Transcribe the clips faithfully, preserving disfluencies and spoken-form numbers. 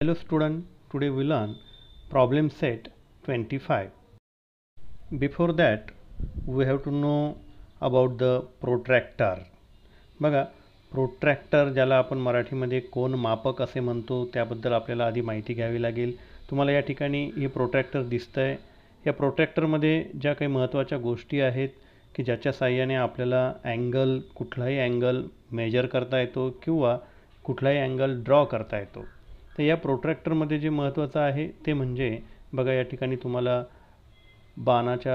Hello student, today we learn problem set twenty-five. Before that we have to know about the protractor. बघा, protractor ज्याला आपण मराठीमध्ये कोन मापक असे म्हणतो त्याबद्दल आपल्याला आधी माहिती घ्यावी लागेल. तुम्हाला या ठिकाणी हे प्रोट्रॅक्टर दिसतंय. या प्रोट्रॅक्टरमध्ये ज्या काही महत्त्वाच्या गोष्टी आहेत की ज्याच्या साहाय्याने आपल्याला अँगल कुठलाही अँगल मेजर करता येतो किंवा कुठलाही अँगल ड्रॉ करता येतो. तर या प्रोट्रॅक्टरमध्ये जे महत्त्वाचं आहे ते म्हणजे बघा, या ठिकाणी तुम्हाला बाणाच्या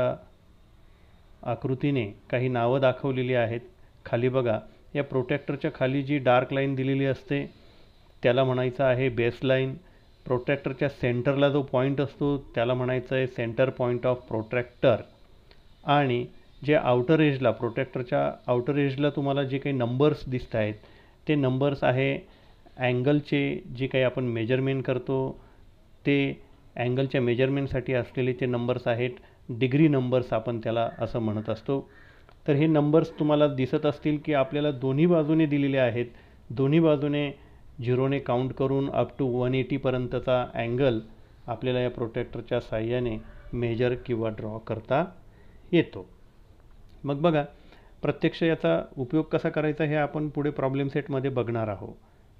आकृतीने काही नावं दाखवलेली आहेत. खाली बघा, या प्रोट्रॅक्टरच्या खाली जी डार्क लाईन दिलेली असते त्याला म्हणायचं आहे बेस लाईन. प्रोट्रॅक्टरच्या सेंटरला जो पॉईंट असतो त्याला म्हणायचं आहे सेंटर पॉईंट ऑफ प्रोट्रॅक्टर. आणि जे आउटर एजला प्रोट्रॅक्टरच्या आउटर एजला तुम्हाला जे काही नंबर्स दिसत आहेत ते नंबर्स आहे अँगलचे जे काही आपण मेजरमेंट करतो ते अँगलच्या मेजरमेंटसाठी असलेले ते नंबर्स आहेत. डिग्री नंबर्स आपण त्याला असं म्हणत असतो. तर हे नंबर्स तुम्हाला दिसत असतील की आपल्याला दोन्ही बाजूने दिलेले आहेत. दोन्ही बाजूने झिरोने काउंट करून अप टू वन एटीपर्यंतचा अँगल आपल्याला या प्रोट्रॅक्टरच्या साहाय्याने मेजर किंवा ड्रॉ करता येतो. मग बघा, प्रत्यक्ष याचा उपयोग कसा करायचा हे आपण पुढे प्रॉब्लेम सेटमध्ये बघणार आहोत.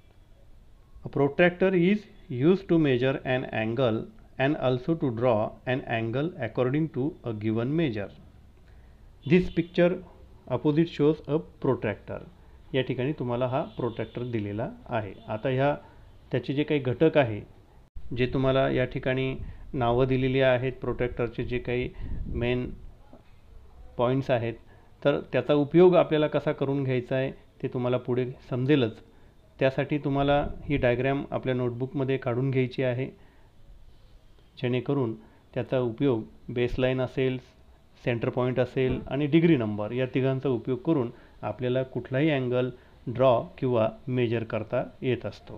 A protractor is used to measure an angle and also to draw an angle according to a given measure. This picture opposite shows a protractor. या ठिकाणी तुम्हाला हा प्रोट्रॅक्टर दिलेला आहे. आता ह्या त्याचे जे काही घटक आहे जे तुम्हाला या ठिकाणी नावं दिलेली आहेत प्रोट्रॅक्टरचे जे काही मेन पॉईंट्स आहेत, तर त्याचा उपयोग आपल्याला कसा करून घ्यायचा आहे ते तुम्हाला पुढे समजेलच. त्यासाठी तुम्हाला ही डायग्रॅम आपल्या नोटबुकमध्ये काढून घ्यायची आहे जेणेकरून त्याचा उपयोग बेसलाईन असेल, सेंटर पॉईंट असेल आणि डिग्री नंबर या तिघांचा उपयोग करून आपल्याला कुठलाही अँगल ड्रॉ किंवा मेजर करता येत असतो.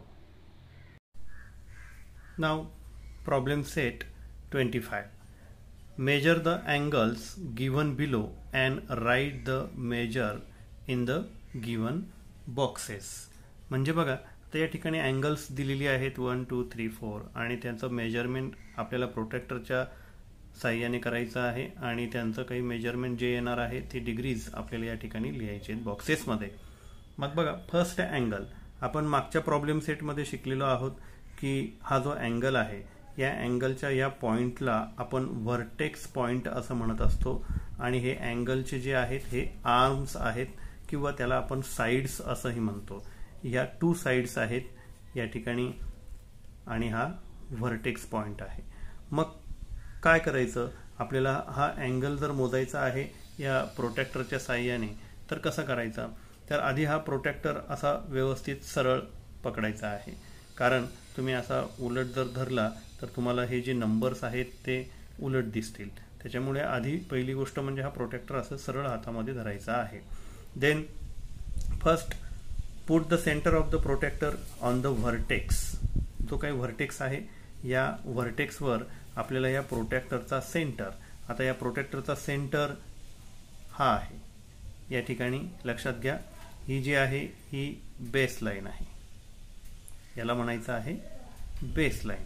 नाव problem set twenty five. Measure the angles given below and write the measure in the given boxes. म्हणजे बघा, तर या ठिकाणी अँगल्स दिलेली आहेत वन टू थ्री फोर आणि त्यांचं मेजरमेंट आपल्याला प्रोट्रॅक्टरच्या साह्याने करायचं आहे आणि त्यांचं काही मेजरमेंट जे येणार आहे ते डिग्रीज आपल्याला या ठिकाणी लिहायचे आहेत बॉक्सेसमध्ये. मग बघा, फर्स्ट अँगल आपण मागच्या प्रॉब्लेम सेटमध्ये शिकलेलो आहोत की हा जो अँगल आहे या अँगलच्या या पॉईंटला आपण व्हर्टेक्स पॉईंट असं म्हणत असतो आणि हे अँगलचे जे आहेत हे आर्म्स आहेत किंवा त्याला आपण साईड्स असंही म्हणतो. या टू साइड्स आहेत या ठिकाणी आणि हा व्हर्टेक्स पॉइंट आहे. मग काय करायचं, आपल्याला हा अँगल जर मोजायचा आहे या प्रोट्रॅक्टरच्या साहाय्याने तर कसं करायचा, तर आधी हा प्रोट्रॅक्टर असा व्यवस्थित सरळ पकडायचा आहे. कारण तुम्ही असा उलट जर धरला तर तुम्हाला हे जे नंबर्स आहेत ते उलट दिसतील. त्याच्यामुळे आधी पहिली गोष्ट म्हणजे हा प्रोट्रॅक्टर असं सरळ हातामध्ये धरायचा आहे. Then first put the centre of the protractor on the vertex. जो काही व्हर्टेक्स आहे या व्हर्टेक्सवर आपल्याला या प्रोट्रॅक्टरचा सेंटर, आता या प्रोट्रॅक्टरचा सेंटर हा आहे. या ठिकाणी लक्षात घ्या, ही जी आहे ही बेस लाईन आहे, याला म्हणायचं आहे बेस लाईन.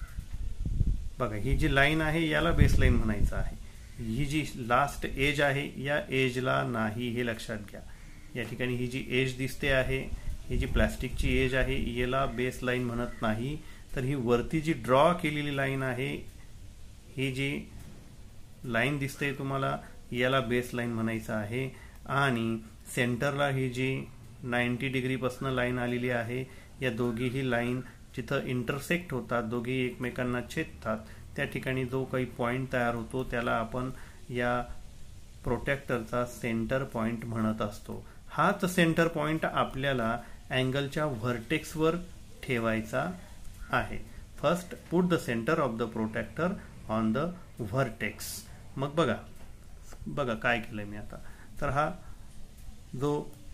बघा, ही जी लाईन आहे याला बेस लाईन म्हणायचं आहे. ही जी लास्ट एज आहे या एजला नाही, हे लक्षात घ्या. या ठिकाणी ही जी एज दिसते आहे, ही जी प्लॅस्टिकची एज आहे याला बेस लाईन म्हणत नाही. तर ही वरती जी ड्रॉ केलेली लाईन आहे, ही जी लाईन दिसते तुम्हाला याला बेस लाईन म्हणायचं आहे. आणि सेंटरला ही जी नाईंटी डिग्रीपासून लाईन आलेली आहे, या दोघीही लाईन जिथं इंटरसेक्ट होतात, दोघी एकमेकांना छेदतात, त्या ठिकाणी जो काही पॉईंट तयार होतो त्याला आपण या प्रोट्रॅक्टरचा सेंटर पॉईंट म्हणत असतो. हाच सेंटर पॉईंट आपल्याला अँगलच्या व्हर्टेक्सवर ठेवायचा आहे. First put the centre of the protractor on the vertex. मग बघा बघा काय केलंय मी आता, तर हा जो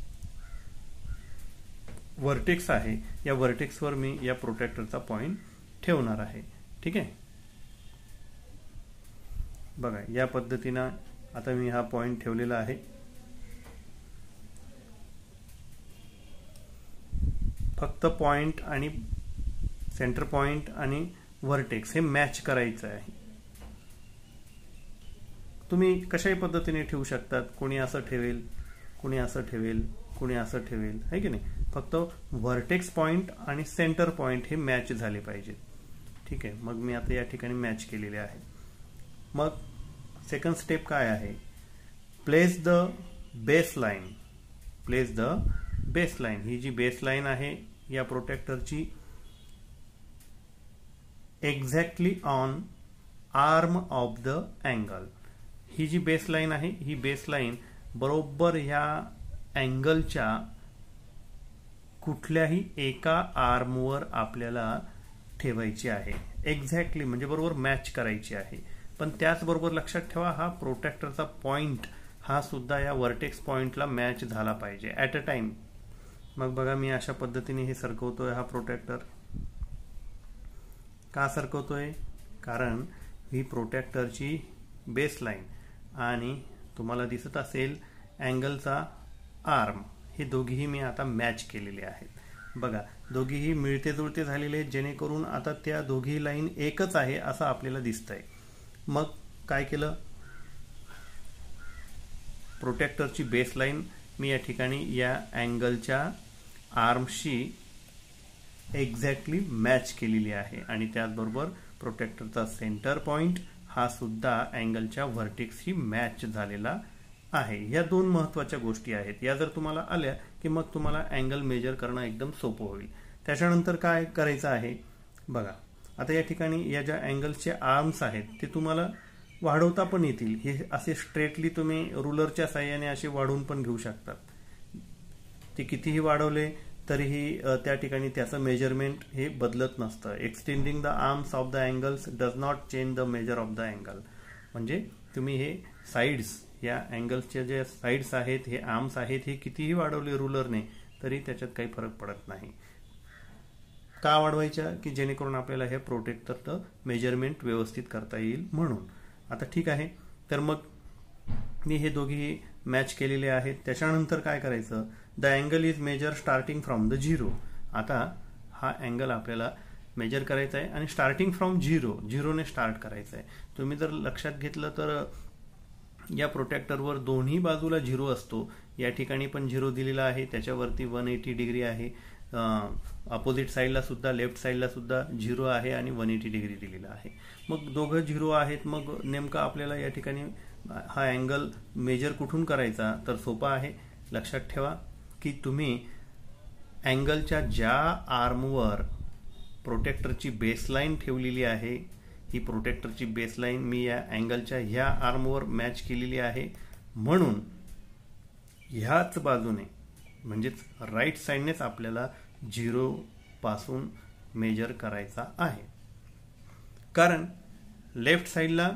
व्हर्टेक्स आहे या व्हर्टेक्सवर मी या प्रोट्रॅक्टरचा पॉईंट ठेवणार आहे. ठीक आहे, बघा या पद्धतीनं आता मी हा पॉईंट ठेवलेला आहे. फक्त पॉइंट आणि सेंटर पॉइंट आणि व्हर्टेक्स हे मॅच करायचं आहे. तुम्ही कशाही पद्धतीने ठेवू शकतात. कोणी असं ठेवेल, कोणी असं ठेवेल, कोणी असं ठेवेल, आहे की नाही. फक्त व्हर्टेक्स पॉइंट आणि सेंटर पॉइंट हे मॅच झाले पाहिजेत. ठीक आहे. मग मी आता या ठिकाणी मॅच केलेले आहे. मग सेकंड स्टेप काय आहे, place the base line. Place the base line. ही जी बेस लाईन आहे या प्रोटेक्टरची exactly on arm of the angle. ही जी बेस लाईन आहे ही बेस लाईन बरोबर ह्या अँगलच्या कुठल्याही एका आर्मवर आपल्याला ठेवायची आहे. एक्झॅक्टली म्हणजे बरोबर मॅच करायची आहे. पण त्याचबरोबर लक्षात ठेवा, हा प्रोटेक्टरचा पॉइंट हा सुद्धा या व्हर्टेक्स पॉइंटला मॅच झाला पाहिजे ॲट अ टाइम. मग बघा मी अशा पद्धतीने हे सरकवतोय. हा प्रोटेक्टर का सरकवतोय, कारण ही प्रोटेक्टरची बेस लाईन आणि तुम्हाला दिसत असेल अँगलचा आर्म हे दोघीही मी आता मॅच केलेले आहेत. बघा दोघीही मिळते जुळते झालेले आहेत, जेणेकरून आता त्या दोघी लाईन एकच आहे असं आपल्याला दिसतंय. मग काय केलं, प्रोटेक्टरची बेस लाईन मी या ठिकाणी या अँगलच्या आर्मशी एक्झॅक्टली मॅच केलेली आहे आणि त्याचबरोबर प्रोटेक्टरचा सेंटर पॉइंट हा सुद्धा अँगलच्या व्हर्टेक्सशी मॅच झालेला आहे. या दोन महत्त्वाच्या गोष्टी आहेत. या जर तुम्हाला आल्या की मग तुम्हाला अँगल मेजर करणं एकदम सोपं होईल. त्याच्यानंतर काय करायचं आहे बघा, आता या ठिकाणी या ज्या अँगल्सचे आर्म्स आहेत ते तुम्हाला वाढवता पण येतील. हे असे स्ट्रेटली तुम्ही रुलरच्या साहाय्याने असे वाढवून पण घेऊ शकतात. ते कितीही वाढवले तरीही त्या ठिकाणी त्याचं मेजरमेंट हे बदलत नसतं. Extending the arms of the angles does not change the measure of the angle. म्हणजे तुम्ही हे साईड्स, या अँगल्सचे जे साईड्स आहेत, हे आर्म्स आहेत, हे कितीही वाढवले रुलरने तरी त्याच्यात काही फरक पडत नाही. का वाढवायच्या, की जेणेकरून आपल्याला हे प्रोटेक्टरचं मेजरमेंट व्यवस्थित करता येईल म्हणून. आता ठीक आहे, तर मग मी हे दोघेही मॅच केलेले आहेत. त्याच्यानंतर काय करायचं, the angle is measure starting from the zero. आता हा अँगल आपल्याला मेजर करायचा आहे आणि स्टार्टिंग फ्रॉम झिरो, झिरोने स्टार्ट करायचं आहे. तुम्ही जर लक्षात घेतलं तर या प्रोटेक्टरवर दोन्ही बाजूला झिरो असतो. या ठिकाणी पण झिरो दिलेला आहे, त्याच्यावरती वन एटी डिग्री आहे. अपोजिट साईडला सुद्धा, लेफ्ट साईडला सुद्धा झिरो आहे आणि वन एटी डिग्री दिलेला आहे. मग दोघं झिरो आहेत. मग नेमकं आपल्याला या ठिकाणी हा अँगल मेजर कुठून करायचा, तर सोपा आहे. लक्षात ठेवा की तुम्ही अँगलच्या ज्या आर्मवर प्रोटेक्टरची बेसलाईन ठेवलेली आहे, ही प्रोटेक्टरची बेसलाईन मी या अँगलच्या ह्या आर्मवर मॅच केलेली आहे. म्हणून ह्याच बाजूने म्हणजेच राईट साईडनेच आपल्याला झिरो पासून मेजर करायचा आहे. कारण लेफ्ट साईडला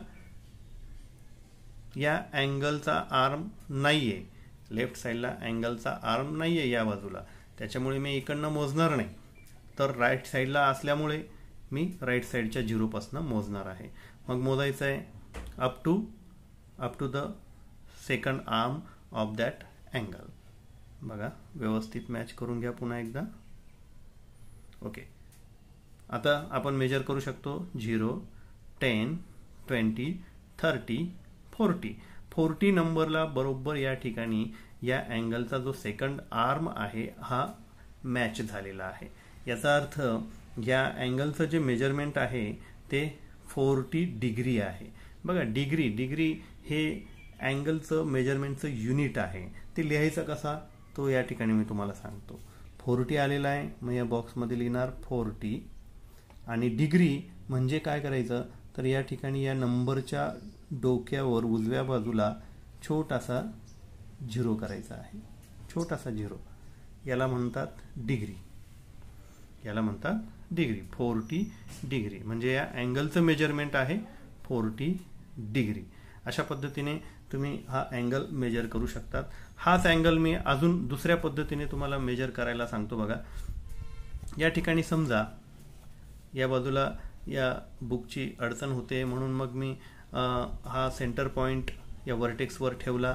या अँगलचा आर्म नाहीये, लेफ्ट साईडला अँगलचा आर्म नाहीये या बाजूला, त्याच्यामुळे मी इकडनं मोजणार नाही. तर राईट साईडला असल्यामुळे मी राईट साईडच्या झिरोपासून मोजणार आहे. मग मोजायचं आहे up to up to the second arm of that angle. बघा व्यवस्थित मॅच करून घ्या पुन्हा एकदा. ओके, आता आपण मेजर करू शकतो zero, ten, twenty, thirty, forty. Forty नंबरला बरोबर या ठिकाणी या अँगलचा जो सेकंड आर्म आहे हा मॅच झालेला आहे. याचा अर्थ या अँगलचं जे मेजरमेंट आहे ते फोर्टी डिग्री आहे. बघा डिग्री डिग्री हे अँगलचं मेजरमेंटचं युनिट आहे. ते लिहायचं कसा, तो या ठिकाणी मी तुम्हाला सांगतो. फोर्टी आलेला आहे, मग या बॉक्समध्ये लिहिणार फोर्टी. आणि डिग्री म्हणजे काय करायचं, तर या ठिकाणी या नंबरच्या डोक्यावर उजव्या बाजूला छोटासा झिरो करायचा आहे. छोटासा झिरो, याला म्हणतात डिग्री. याला म्हणतात डिग्री. फोर्टी डिग्री म्हणजे या अँगलचं मेजरमेंट आहे फोर्टी डिग्री. अशा पद्धतीने तुम्ही हा अँगल मेजर करू शकतात. हाच अँगल मी अजून दुसऱ्या पद्धतीने तुम्हाला मेजर करायला सांगतो. बघा या ठिकाणी समजा या बाजूला या बुकची अडचण होते म्हणून मग मी हा सेंटर पॉइंट या व्हर्टेक्सवर ठेवला.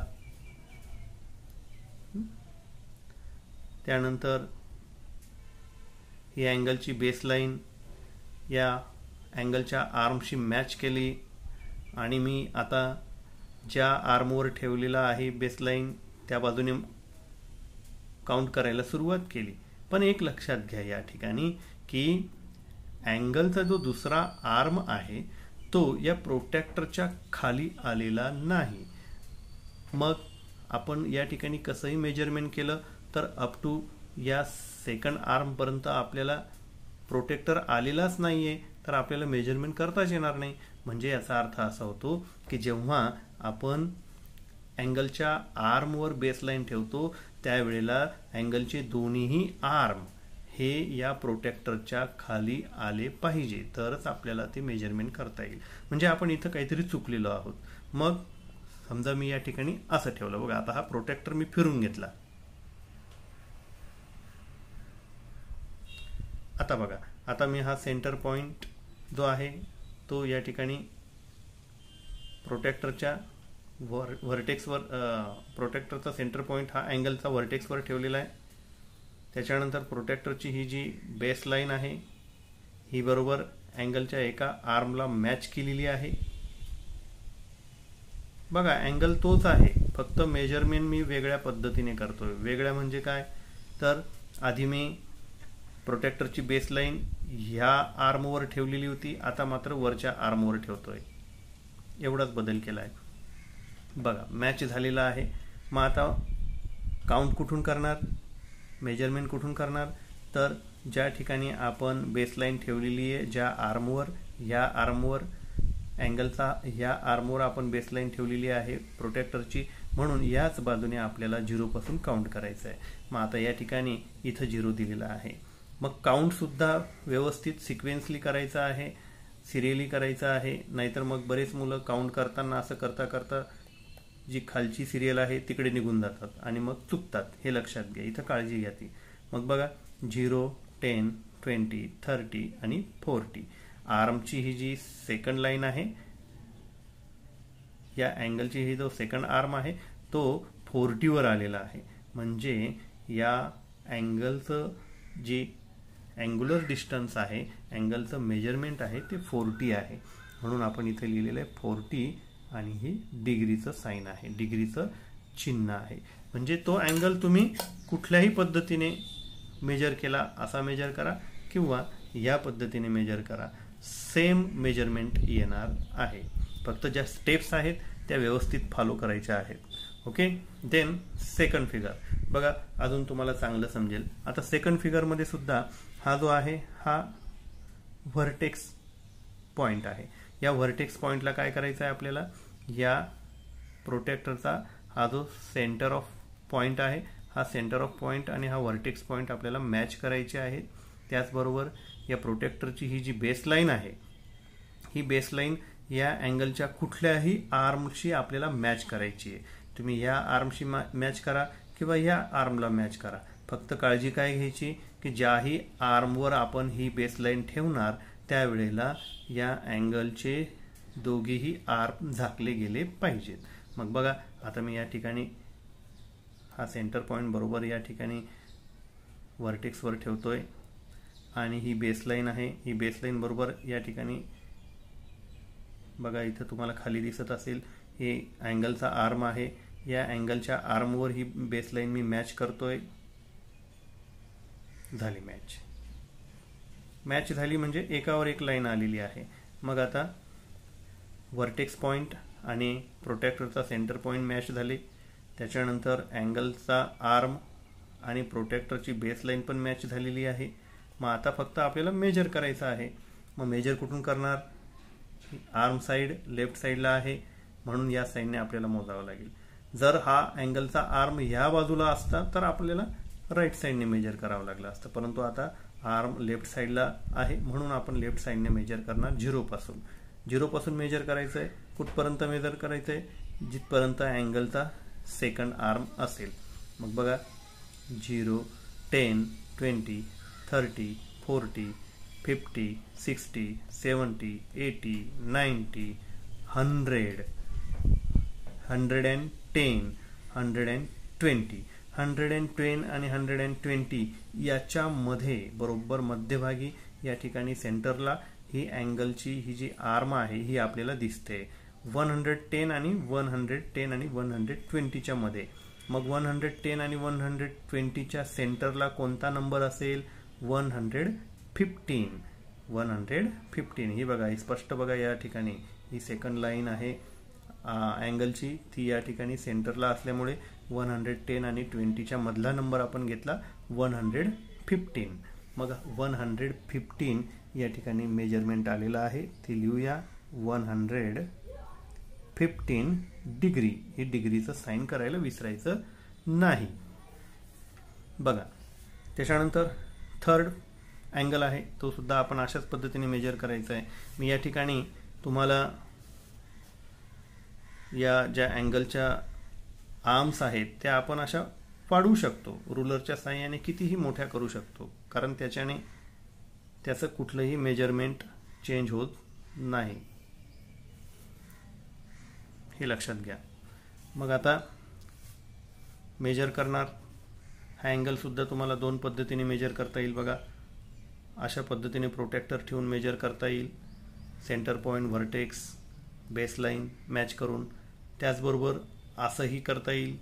त्यानंतर ही अँगलची बेसलाईन या अँगलच्या आर्मशी मॅच केली आणि मी आता ज्या आर्मवर ठेवलेला आहे बेसलाईन त्या बाजूने काउंट करायला सुरुवात केली. पण एक लक्षात घ्या या ठिकाणी की अँगलचा जो दुसरा आर्म आहे तो या प्रोटेक्टरच्या खाली आलेला नाही. मग आपण या ठिकाणी कसंही मेजरमेंट केलं तर अप टू या सेकंड आर्मपर्यंत आपल्याला प्रोटेक्टर आलेलाच नाही आहे, तर आपल्याला मेजरमेंट करताच येणार नाही. म्हणजे याचा अर्थ असा होतो की जेव्हा आपण अँगलच्या आर्मवर बेसलाईन ठेवतो त्यावेळेला अँगलचे दोन्हीही आर्म हे या प्रोटेक्टरच्या खाली आले पाहिजे, तरच आपल्याला ते मेजरमेंट करता येईल. म्हणजे आपण इथं काहीतरी चुकलेलो आहोत. मग समजा मी या ठिकाणी असं ठेवलं बघा, आता हा प्रोटेक्टर मी फिरून घेतला. आता बघा, आता मी हा सेंटर पॉइंट जो आहे तो या ठिकाणी प्रोटेक्टरच्या व्हर व्हर्टेक्सवर प्रोटेक्टरचा सेंटर पॉइंट हा अँगलचा व्हर्टेक्सवर ठेवलेला आहे. त्याच्यानंतर प्रोटेक्टरची ही जी बेस लाईन आहे ही बरोबर अँगलच्या एका आर्मला मॅच केलेली आहे. बघा अँगल तोच आहे, फक्त मेजरमेंट मी वेगळ्या पद्धतीने करतोय. वेगळ्या म्हणजे काय, तर आधी मी प्रोटेक्टरची बेस लाईन ह्या आर्मवर ठेवलेली होती, आता मात्र वरच्या आर्मवर ठेवतोय. एवढाच बदल केला आहे. बघा मॅच झालेला आहे. मग आता काउंट कुठून करणार, मेजरमेंट कुठून करणार, तर ज्या ठिकाणी आपण बेसलाईन ठेवलेली आहे ज्या आर्मवर, या आर्मवर अँगलचा ह्या आर्मवर आपण बेसलाईन ठेवलेली आहे प्रोटेक्टरची, म्हणून याच बाजूने आपल्याला झिरोपासून काउंट करायचं आहे. मग आता या ठिकाणी इथं झिरो दिलेला आहे. मग काउंटसुद्धा व्यवस्थित सिक्वेन्सली करायचं आहे, सिरियली करायचं आहे. नाहीतर मग बरेच मुलं काउंट करताना असं करता करता जी खालची सिरियल आहे तिकडे निघून जातात आणि मग चुकतात. हे लक्षात घ्या, इथं काळजी घ्या ती. मग बघा झिरो, टेन, ट्वेंटी, थर्टी आणि फोर्टी. आर्मची ही जी सेकंड लाईन आहे, या अँगलची ही जो सेकंड आर्म आहे तो फोर्टीवर आलेला आहे. म्हणजे या अँगलचं जी अँग्युलर डिस्टन्स आहे, अँगलचं मेजरमेंट आहे ते फोर्टी आहे. म्हणून आपण इथे लिहिलेलं आहे फोर्टी आणि ही डिग्रीचं साइन आहे, डिग्रीचं चिन्ह आहे. म्हणजे तो अँगल तुम्ही कुठल्याही पद्धतीने मेजर केला, असा मेजर करा किंवा या पद्धतीने मेजर करा, सेम मेजरमेंट येणार आहे. फक्त ज्या स्टेप्स आहेत त्या व्यवस्थित फॉलो करायच्या आहेत. ओके. देन सेकंड फिगर बघा, अजून तुम्हाला चांगलं समजेल. आता सेकंड फिगरमध्ये सुद्धा हा जो आहे हा व्हर्टेक्स पॉइंट आहे. या व्हर्टेक्स पॉइंटला काय करायचं आहे आपल्याला, या प्रोटेक्टरचा हा जो सेंटर ऑफ पॉइंट आहे, हा सेंटर ऑफ पॉइंट आणि हा व्हर्टेक्स पॉइंट आपल्याला मॅच करायचे आहे. त्याचबरोबर या प्रोटेक्टरची ही जी बेसलाईन आहे, ही बेसलाईन या अँगलच्या कुठल्याही आर्मशी आपल्याला मॅच करायची आहे. तुम्ही या आर्मशी मॅच करा किंवा या आर्मला मॅच करा. फक्त काळजी काय घ्यायची की ज्याही आर्मवर आपण ही बेसलाईन ठेवणार त्यावेळेला या अँगलचे दोघेही आर्म झाकले गेले पाहिजेत. मग बघा आता मी या ठिकाणी हा सेंटर पॉइंट बरोबर या ठिकाणी व्हर्टेक्सवर ठेवतोय आणि ही बेसलाईन आहे, ही बेसलाईन बरोबर या ठिकाणी बघा इथं तुम्हाला खाली दिसत असेल हे अँगलचा आर्म आहे. या अँगलच्या आर्मवर ही बेसलाईन मी मॅच करतोय. झाली मॅच. मॅच झाली म्हणजे एकावर एक लाईन आलेली आहे. मग आता व्हर्टेक्स पॉइंट आणि प्रोटेक्टरचा सेंटर पॉइंट मॅच झाले. त्याच्यानंतर अँगलचा आर्म आणि प्रोटेक्टरची बेसलाईन पण मॅच झालेली आहे. मग आता फक्त आपल्याला मेजर करायचं आहे. मग मेजर कुठून करणार, आर्म साईड लेफ्ट साईडला आहे म्हणून या साईडने आपल्याला मोजावं लागेल. जर हा अँगलचा आर्म ह्या बाजूला असता तर आपल्याला राईट साईडने मेजर करावं लागलं असतं, परंतु आता आर्म लेफ्ट साईडला आहे म्हणून आपण लेफ्ट साईडने मेजर करणार. झिरोपासून झिरोपासून मेजर करायचं आहे. कुठपर्यंत मेजर करायचं आहे, जिथपर्यंत अँगलचा सेकंड आर्म असेल. मग बघा zero, ten, twenty, thirty, forty, fifty, sixty, seventy, eighty, ninety, hundred, hundred and ten, hundred and twenty. Hundred and ten आणि हंड्रेड अँड ट्वेंटी याच्यामध्ये बरोबर मध्यभागी या ठिकाणी सेंटरला ही अँगलची ही जी आर्म आहे ही आपल्याला दिसते वन हंड्रेड टेन आणि वन हंड्रेड टेन आणि वन हंड्रेड ट्वेंटीच्या मध्ये. मग वन हंड्रेड टेन आणि वन हंड्रेड ट्वेंटीच्या सेंटरला कोणता नंबर असेल? One hundred fifteen. One hundred fifteen ही बघा, ही स्पष्ट बघा, या ठिकाणी ही सेकंड लाईन आहे अँगलची, ती या ठिकाणी सेंटरला असल्यामुळे वन हंड्रेड टेन आणि ट्वेंटीच्या मधला नंबर आपण घेतला वन हंड्रेड फिफ्टीन. मग वन हंड्रेड फिफ्टीन या ठिकाणी मेजरमेंट आलेलं आहे, ती लिहूया. वन हंड्रेड फिफ्टीन डिग्री, ही डिग्रीचं साईन करायला विसरायचं नाही. बघा, त्याच्यानंतर थर्ड अँगल आहे, तो सुद्धा आपण अशाच पद्धतीने मेजर करायचा आहे. मी या ठिकाणी तुम्हाला या ज्या अँगलच्या आर्म्स आहेत त्या आपण अशा वाढवू शकतो, रुलरच्या साहाय्याने कितीही मोठ्या करू शकतो, कारण त्याच्याने त्याचं कुठलंही मेजरमेंट चेंज होत नाही, हे लक्षात घ्या. मग आता मेजर करणार, हा अँगल सुद्धा तुम्हाला दोन पद्धतीने मेजर करता येईल. बघा, अशा पद्धतीने प्रोटेक्टर ठेवून मेजर करता येईल, centre point, vertex, baseline match करून. त्याचबरोबर असंही करता येईल.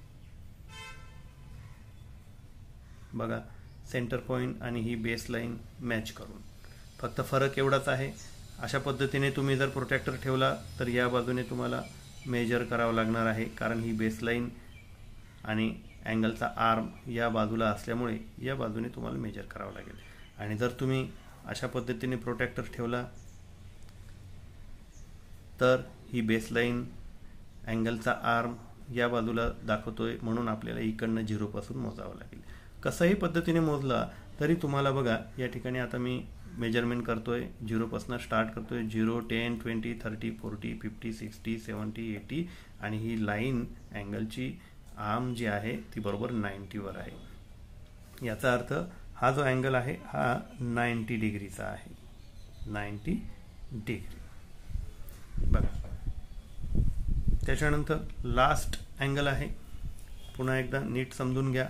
बघा, सेंटर पॉईंट आणि ही बेसलाईन मॅच करून. फक्त फरक एवढाच आहे, अशा पद्धतीने तुम्ही जर प्रोटेक्टर ठेवला तर या बाजूने तुम्हाला मेजर करावं लागणार आहे, कारण ही बेसलाईन आणि अँगलचा आर्म या बाजूला असल्यामुळे या बाजूने तुम्हाला मेजर करावं लागेल. आणि जर तुम्ही अशा पद्धतीने प्रोटेक्टर ठेवला तर ही बेसलाईन, अँगलचा आर्म या बाजूला दाखवतोय, म्हणून आपल्याला इकडनं झिरोपासून मोजावं लागेल. कसंही पद्धतीने मोजला तरी तुम्हाला बघा, या ठिकाणी आता मी मेजरमेंट करतोय, झिरोपासून स्टार्ट करतोय. Zero, ten, twenty, thirty, forty, fifty, sixty, seventy, eighty आणि ही लाईन अँगलची आर्म जी आहे ती बरोबर नाईन्टीवर आहे. याचा अर्थ हा जो अँगल आहे हा नाईन्टी डिग्रीचा आहे, नाईन्टी डिग्री. बघा, त्याच्यानंतर लास्ट अँगल आहे, पुन्हा एकदा नीट समजून घ्या.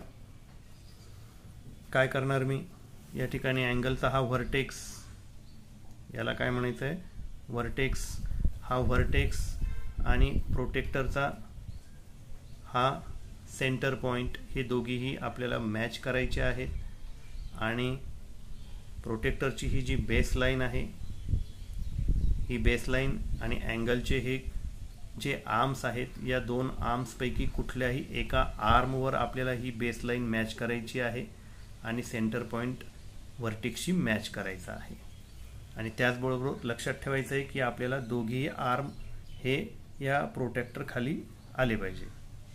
काय करणार मी, या ठिकाणी अँगलचा हा व्हर्टेक्स, याला काय म्हणायचं आहे, व्हर्टेक्स. हा व्हर्टेक्स आणि प्रोटेक्टरचा हा सेंटर पॉईंट, हे दोघीही आपल्याला मॅच करायचे आहेत. आणि प्रोटेक्टरची ही जी बेसलाईन आहे, ही बेसलाईन आणि अँगलचे हे जे आर्म्स आहेत, या दोन आर्म्सपैकी कुठल्याही एका आर्मवर आपल्याला ही बेसलाईन मॅच करायची आहे आणि सेंटर पॉईंट व्हर्टेक्सशी मॅच करायचा आहे. आणि त्याचबरोबर लक्षात ठेवायचं आहे की आपल्याला दोघीही आर्म हे या प्रोटेक्टर खाली आले पाहिजे.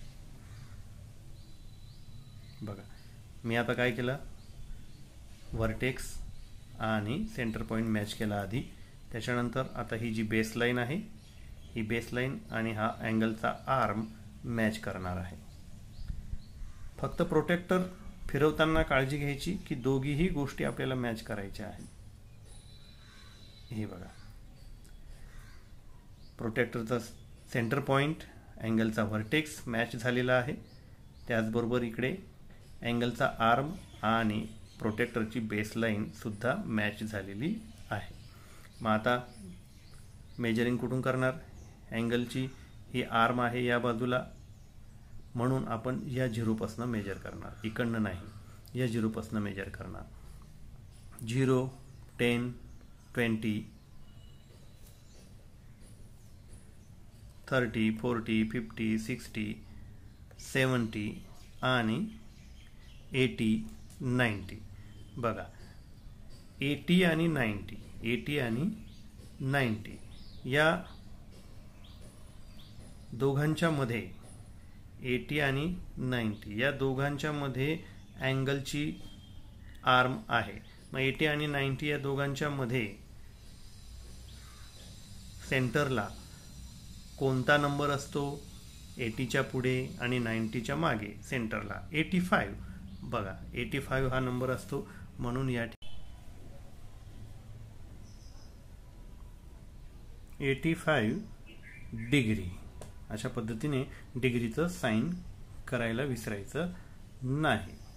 बघा, मी आता काय केलं, व्हर्टेक्स आणि सेंटर पॉईंट मॅच केला आधी. त्याच्यानंतर आता ही जी बेसलाईन आहे, ही बेसलाईन आणि हा अँगलचा आर्म मॅच करणार आहे. फक्त प्रोटेक्टर फिरवताना काळजी घ्यायची की दोघीही गोष्टी आपल्याला मॅच करायच्या आहेत. हे बघा, प्रोटेक्टरचा सेंटर पॉईंट, अँगलचा व्हर्टेक्स मॅच झालेला आहे. त्याचबरोबर इकडे अँगलचा आर्म आणि प्रोटेक्टरची बेसलाईन सुद्धा मॅच झालेली आहे. मग आता मेजरिंग कुठून करणार, अँगलची ही आर्म आहे या बाजूला, म्हणून आपण या झिरोपासून मेजर करणार, इकडनं नाही, या झिरोपासून मेजर करणार. Zero, ten, twenty, thirty, forty, fifty, sixty, seventy आणि एटी, नाईन्टी. बघा, एटी आणि नाईन्टी, एटी आणि नाईन्टी या दोघांच्या मध्ये, एटी आणि नाईन्टी या दोघांच्या मध्ये अँगलची आर्म आहे. मग एटी आणि नाईन्टी या दोघांच्या मध्ये सेंटरला कोणता नंबर असतो, एटीच्या पुढे आणि नाईन्टीच्या मागे सेंटरला एटी फाईव्ह. बघा, एटी फाईव्ह हा नंबर असतो, म्हणून या एटी फाईव्ह डिग्री अशा पद्धतीने डिग्रीचं साईन करायला विसरायचं नाही.